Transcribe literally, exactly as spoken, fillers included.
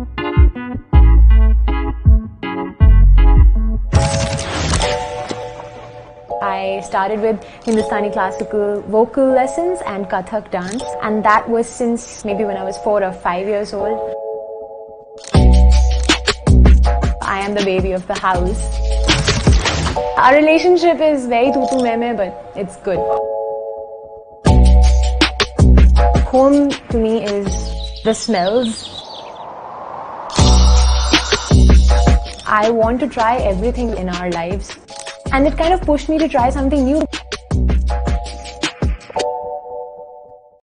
I started with Hindustani classical vocal lessons and Kathak dance, and that was since maybe when I was four or five years old. I am the baby of the house. Our relationship is very tu-tu mein-mein, but it's good. Home to me is the smells. I want to try everything in our lives, and it kind of pushed me to try something new.